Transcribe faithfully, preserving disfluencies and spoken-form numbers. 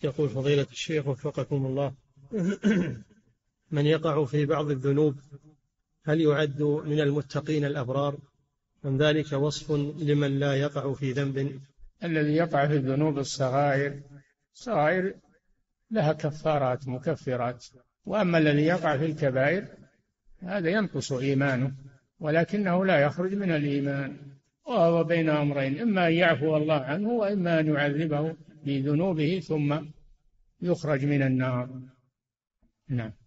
يقول فضيلة الشيخ وفقكم الله، من يقع في بعض الذنوب هل يعد من المتقين الأبرار؟ من ذلك وصف لمن لا يقع في ذنب؟ الذي يقع في الذنوب الصغائر صغائر لها كفارات مكفرات، وأما الذي يقع في الكبائر هذا ينقص إيمانه ولكنه لا يخرج من الإيمان، وهو بين أمرين، إما أن يعفو الله عنه وإما أن يعذبه بذنوبه ثم يخرج من النار. نعم.